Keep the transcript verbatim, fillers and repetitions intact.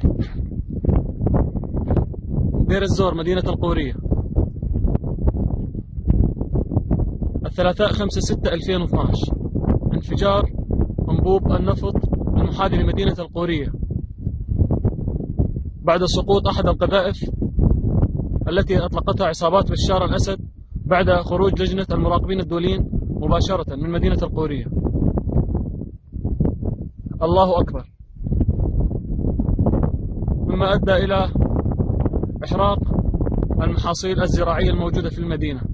دير الزور مدينة القورية، الثلاثاء خمسة ستة ألفين واثناشر، انفجار أنبوب النفط المحاذي لمدينة القورية بعد سقوط أحد القذائف التي أطلقتها عصابات بشار الأسد بعد خروج لجنة المراقبين الدوليين مباشرة من مدينة القورية. الله أكبر، مما أدى إلى إحراق المحاصيل الزراعية الموجودة في المدينة.